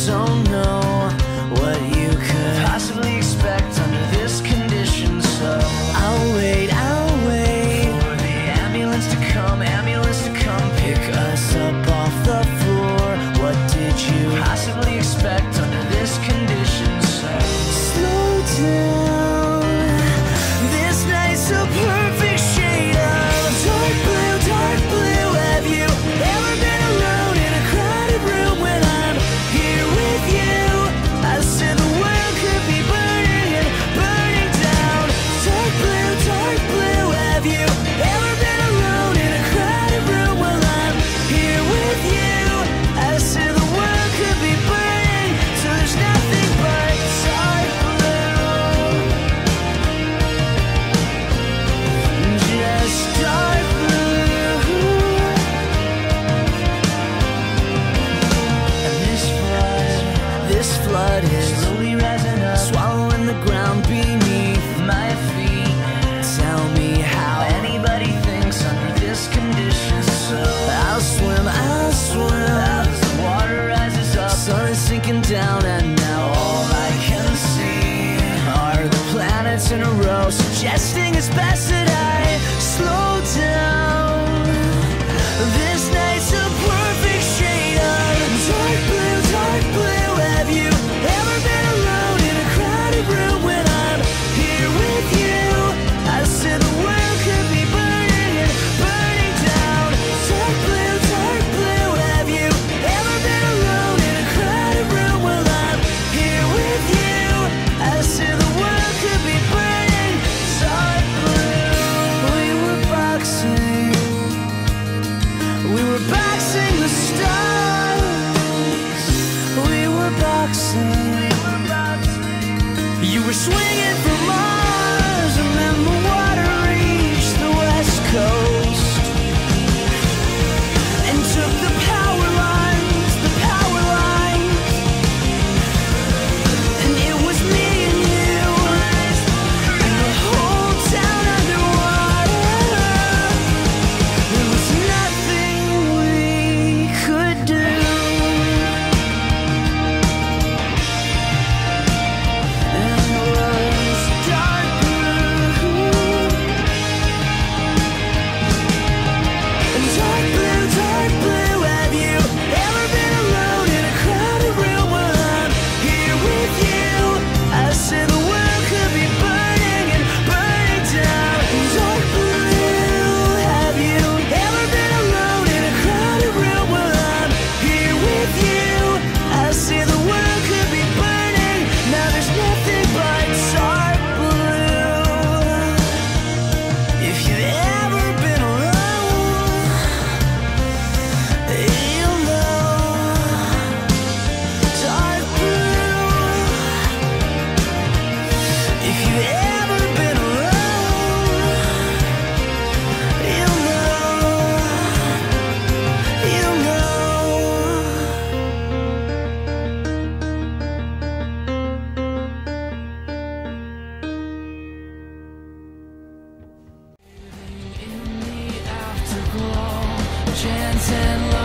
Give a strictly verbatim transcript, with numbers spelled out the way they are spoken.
don't know what you could possibly expect under this condition, so I'll wait, I'll wait for the ambulance to come, ambulance to come pick us up off the floor. What did you possibly expect under this condition, so slow down. This night's a perfect shade of dark blue, dark blue. Have you ever been alone in a crowded room when I'm here with you? I said the world could be burning and burning down. Dark blue, dark blue. Have you ever been alone in a crowded room while I'm here with you? I said the world could be burning, so there's nothing but dark blue. Just dark blue. And this flood, this flood is slowly rising up, swallowing the ground beneath my feet. Tell me how anybody thinks under this condition, so I'll swim, I'll swim as the water rises up. Sun is sinking down and now all I can see are the planets in a row, suggesting it's best that I slow down. This night's a perfect shade of dark blue, dark blue. Have you ever been alone in a crowded room when I'm here with you? I said the world could be burning and burning down. Dark blue, dark blue. Have you ever been alone in a crowded room while I'm here with you? I said the world could be burning. Dark blue. We were boxing, we were boxing the stars. We were boxing, we were boxing. You were swinging for Mars, and then the water reached the west coast and took the power lines, the power lines. And it was me and you, and the whole town underwater. There was nothing we could do. And it was dark blue. And dark blue, dark blue. Have you ever been alone in a crowded room while I'm here with you? I said the world could be burning and burning down. Dark blue. Have you ever been alone in a crowded room while I'm here with you? I said the world could be burning. Now there's nothing but dark blue. If you've ever been alone, you'll know. Dark blue. If you've ever been alone, you'll know. You'll know. In the afterglow, chance and love.